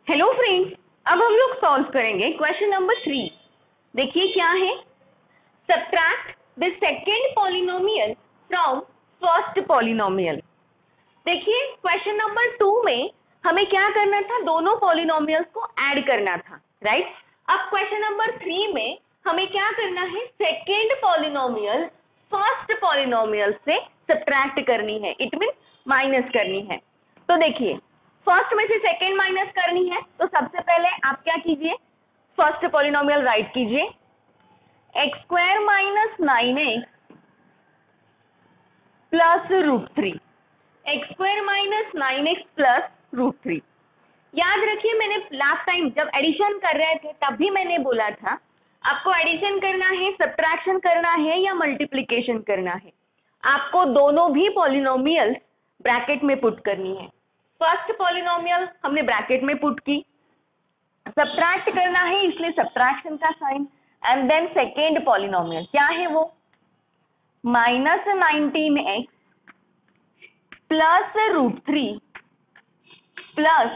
Hello friends, अब हम लोग सॉल्व करेंगे क्वेश्चन नंबर 3। देखिए क्या है, subtract the second polynomial from first polynomial. देखिए क्वेश्चन नंबर 2 में हमें क्या करना था, दोनों पॉलिनोमियल्स को ऐड करना था, राइट। अब क्वेश्चन नंबर 3 में हमें क्या करना है, सेकंड पॉलिनोमियल फर्स्ट पॉलिनोमियल से सब्ट्रैक्ट करनी है, इट मीन माइनस करनी है। तो देखिए फर्स्ट में से सेकंड माइनस करनी है, तो सबसे पहले आप क्या कीजिए, फर्स्ट पॉलिनोमियल राइट कीजिए, x square minus 9x plus √3, x square minus 9x plus √3। याद रखिए मैंने लास्ट टाइम जब एडिशन कर रहे थे तब भी मैंने बोला था आपको एडिशन करना है, सब्ट्रैक्शन करना है या मल्टीप्लिकेशन करना है, आपको दोनों भी पॉलिनोमियल्स ब्रैकेट में पुट करनी है। फर्स्ट पॉलिनोमियल हमने ब्रैकेट में पुट की, सब्ट्रैक्ट करना है इसलिए सब्ट्रैक्शन का sign, and then second polynomial क्या है वो, minus 19x plus √3 plus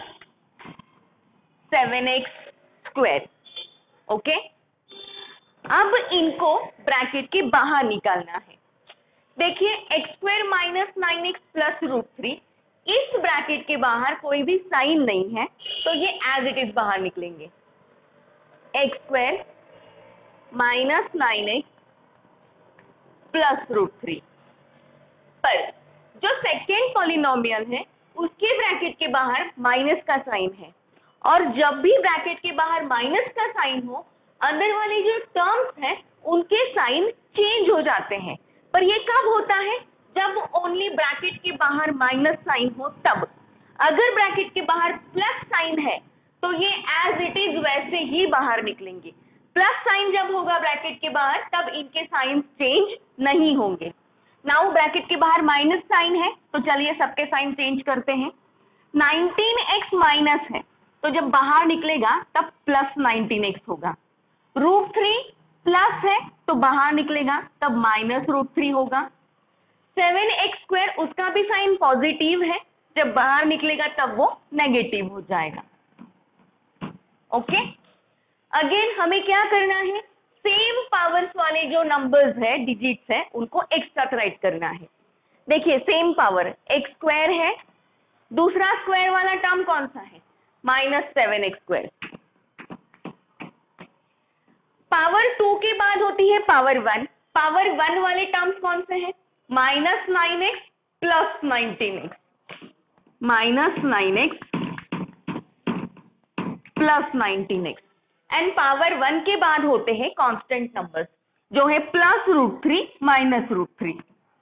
7x square. Okay, अब इनको ब्रैकेट के बाहर निकालना है। देखिए x square minus 9x plus √3, इस ब्रैकेट के बाहर कोई भी साइन नहीं है तो ये एज इट इज बाहर निकलेंगे, x square minus 9x plus √3। पर जो सेकेंड पॉलिनोमियल है उसके ब्रैकेट के बाहर माइनस का साइन है, और जब भी ब्रैकेट के बाहर माइनस का साइन हो अंदर वाले जो टर्म्स हैं उनके साइन चेंज हो जाते हैं। पर ये कब होता है, जब ओनली ब्रैकेट के बाहर माइनस साइन हो तब। अगर ब्रैकेट के बाहर प्लस साइन है तो ये एज इट इज वैसे ही बाहर निकलेंगे। प्लस साइन जब होगा ब्रैकेट के बाहर तब इनके साइन चेंज नहीं होंगे। नाउ ब्रैकेट के बाहर माइनस साइन है तो चलिए सबके साइन चेंज करते हैं। 19x माइनस है तो जब बाहर निकलेगा तब प्लस 19x होगा। √3 प्लस है तो बाहर निकलेगा तब माइनस √3 होगा। 7x स्क्वायर उसका भी साइन पॉजिटिव है, जब बाहर निकलेगा तब वो नेगेटिव हो जाएगा। ओके, अगेन हमें क्या करना है, सेम पावर्स वाले जो नंबर्स है, डिजिट्स है, उनको एक साथ राइट करना है। देखिए सेम पावर एक्स स्क्वायर है, दूसरा स्क्वायर वाला टर्म कौन सा है, माइनस 7x स्क्वायर। पावर 2 के बाद होती है पावर 1, पावर 1 वाले टर्म्स कौन से हैं, minus 9x plus 19x, minus 9x plus 19x, and power 1 के बाद होते हैं कांस्टेंट नंबर्स जो है प्लस √3 माइनस √3।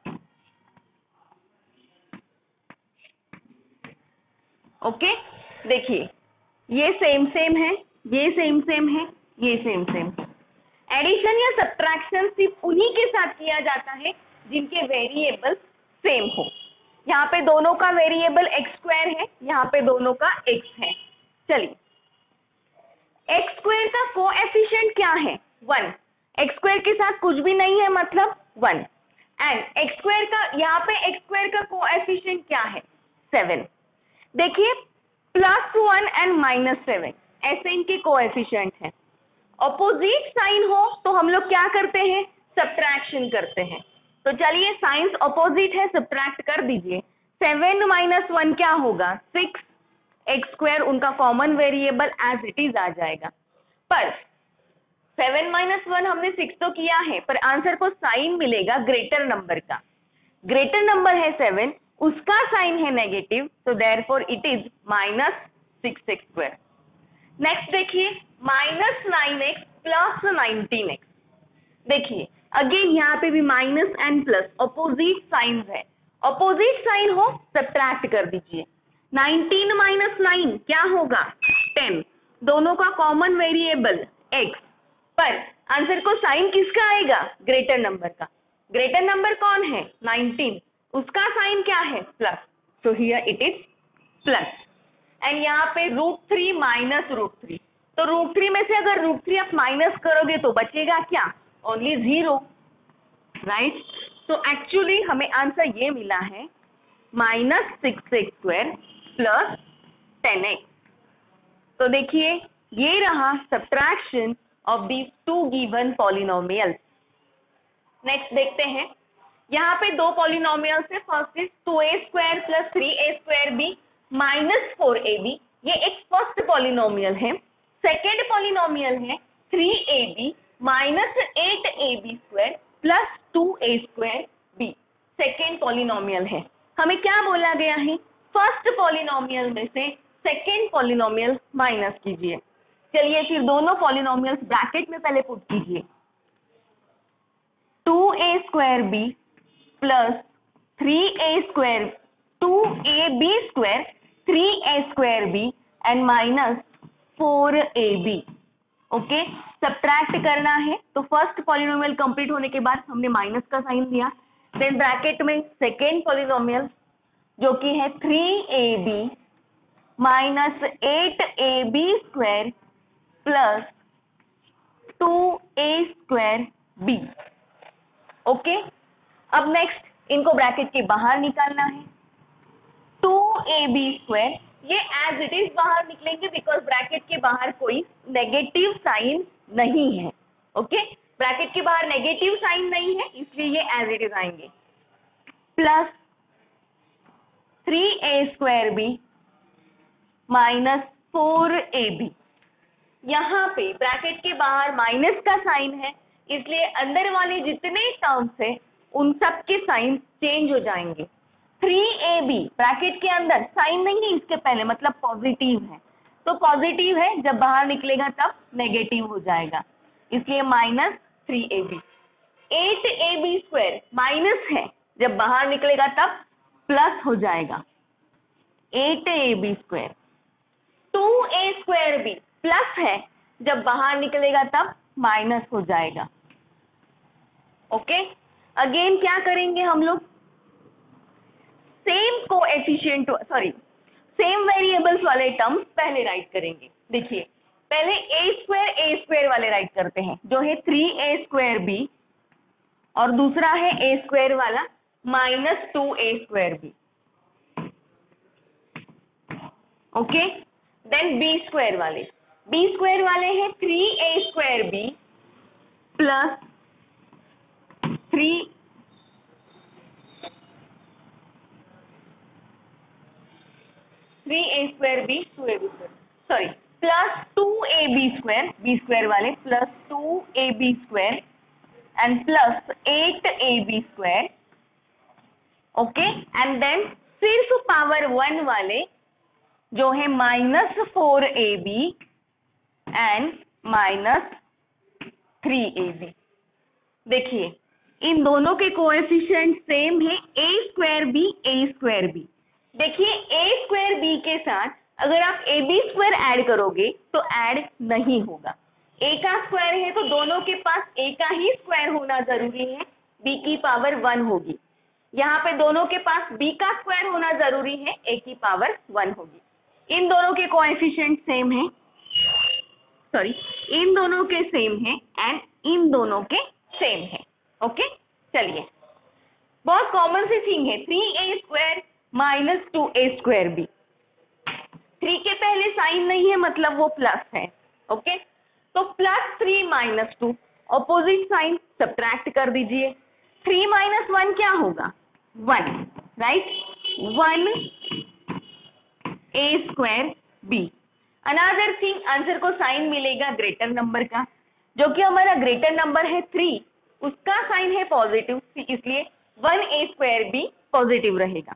ओके, देखिए ये सेम सेम है, ये सेम सेम है, ये सेम सेम। एडिशन या सब्ट्रैक्शन सिर्फ उन्हीं के साथ किया जाता है जिनके वेरिएबल सेम हो। यहाँ पे दोनों का वेरिएबल एक्स स्क्वायर है, यहाँ पे दोनों का एक्स है। चलिए एक्स स्क्वायर का कोएफिशिएंट क्या है, 1। एक्स स्क्वायर के साथ कुछ भी नहीं है मतलब 1, एंड एक्स स्क्वायर का, यहाँ पे एक्स स्क्वायर का कोएफिशिएंट क्या है, 7। देखिए +1 एंड -7 ऐसे इनके कोएफिशिएंट हैं। ऑपोजिट साइन हो तो हम लोग क्या करते हैं, सब्ट्रैक्शन करते हैं। तो चलिए साइंस ऑपोजिट है, सब्ट्रैक्ट कर दीजिए। 7 - 1 क्या होगा, 6, एक्स स्क्वायर उनका common variable as it is आ जाएगा। पर 7 - 1 हमने 6 तो किया है, पर आंसर को साइन मिलेगा ग्रेटर नंबर का। ग्रेटर नंबर है 7, उसका साइन है नेगेटिव, तो therefore it is -6x square. Next देखिए -9x प्लस 19x। देखिए अगेन यहाँ पे भी minus and plus opposite sign है, ऑपोजिट साइन हो सब्ट्रैक्ट कर दीजिए। 19 - 9 क्या होगा, 10, दोनों का कॉमन वेरिएबल x, पर आंसर को साइन किसका आएगा, ग्रेटर नंबर का। ग्रेटर नंबर कौन है, 19, उसका साइन क्या है, plus, so here it is plus. And यहाँ पे √3 माइनस √3, तो √3 में से अगर √3 आप माइनस करोगे तो बचेगा क्या, ओनली 0, राइट। तो एक्चुअली हमें आंसर ये मिला है -6x स्क्वायर प्लस 10x। तो देखिए ये रहा subtraction of these two given polynomials. Next देखते हैं, यहाँ पे दो पॉलिनोमियल्स है। First is 2a² + 3a² minus 4ab, ये एक फर्स्ट पॉलिनोमियल है। सेकेंड पॉलिनोमियल है 3ab minus 8ab² + 2a²b, second polynomial है। हमें क्या बोला गया है, फर्स्ट पॉलिनोमियल में से सेकेंड पॉलिनोमियल माइनस कीजिए। चलिए फिर दोनों पॉलिनोमियल्स ब्रैकेट में पहले पुट कीजिए। 2a² + 3a² 2ab² 3a²b and minus 4ab। Okay, subtract करना है तो फर्स्ट पॉलिनोमियल कंप्लीट होने के बाद हमने माइनस का साइन दिया, देन ब्रैकेट में सेकेंड पॉलिनोमियल जो कि है 3ab minus 8ab² + 2a²b। Okay, अब नेक्स्ट इनको ब्रैकेट के बाहर निकालना है। 2ab², ये एज इट इज बाहर निकलेंगे बिकॉज ब्रैकेट के बाहर कोई नेगेटिव साइन नहीं है। ओके, ब्रैकेट के बाहर नेगेटिव साइन नहीं है इसलिए ये एज इट इज आएंगे, प्लस 3a²b माइनस 4ab। यहाँ पे ब्रैकेट के बाहर माइनस का साइन है इसलिए अंदर वाले जितने टर्म्स है उन सब के साइन चेंज हो जाएंगे। 3ab ब्रैकेट के अंदर साइन नहीं है इसके पहले, मतलब पॉजिटिव है, तो पॉजिटिव है, जब बाहर निकलेगा तब नेगेटिव हो जाएगा, इसलिए माइनस 3ab। 8ab² माइनस है, जब बाहर निकलेगा तब प्लस हो जाएगा, 8ab²। 2a²b प्लस है, जब बाहर निकलेगा तब माइनस हो जाएगा। ओके, अगेन क्या करेंगे हम लोग, सेम कोएफिशिएंट सेम वेरिएबल्स वाले टर्म्स पहले राइट करेंगे। देखिए पहले a² वाले राइट करते हैं, जो है 3a²b और दूसरा है a² वाला minus 2a²b। Okay, then b² वाले हैं 3a²b plus 3a²b 2ab², sorry plus 2ab² b² वाले plus 2ab² and plus 8ab²। Okay, and then सिर्फ पावर 1 वाले जो है minus 4ab and minus 3ab। देखिए इन दोनों के कोएफिशिएंट सेम है, a²b। देखिए a²b के साथ अगर आप ab² ऐड करोगे तो ऐड नहीं होगा, a का स्क्वायर है तो दोनों के पास a का ही स्क्वायर होना जरूरी है, b की पावर 1 होगी। यहाँ पे दोनों के पास b का स्क्वायर होना जरूरी है, a की पावर 1 होगी। इन दोनों के कोएफिशिएंट सेम है, इन दोनों के सेम है एंड इन दोनों के सेम है। ओके, चलिए बहुत कॉमन सी थिंग है, 3a² माइनस 2a²b। 3 के पहले साइन नहीं है मतलब वो प्लस है। ओके, तो plus 3 minus 2 opposite sign, subtract कर दीजिए। 3 माइनस 1 क्या होगा, 1, right, 1a²b। Another thing, answer को साइन मिलेगा ग्रेटर नंबर का, जो कि हमारा ग्रेटर नंबर है 3, उसका साइन है पॉजिटिव, इसलिए 1a²b पॉजिटिव रहेगा।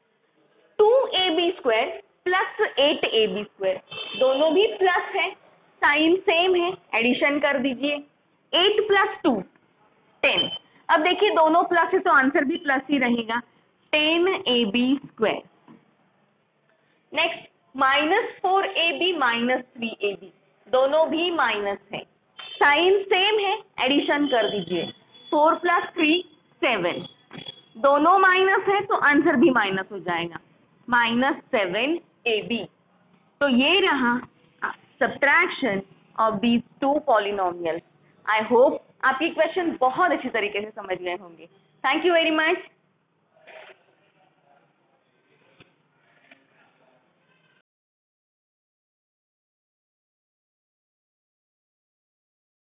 2ab² प्लस 8ab², दोनों भी प्लस है, साइन सेम है, एडिशन कर दीजिए। 8 + 2 10। अब देखिए दोनों प्लस है तो आंसर भी प्लस ही रहेगा, 10ab²। Next minus 4ab minus 3ab, दोनों भी माइनस है, साइन सेम है, एडिशन कर दीजिए। 4 + 3 7, दोनों माइनस है तो आंसर भी माइनस हो जाएगा, -7ab। तो ये रहा subtraction of these two polynomials. I hope आपके क्वेश्चन बहुत अच्छी तरीके से समझ गए होंगे। Thank you very much.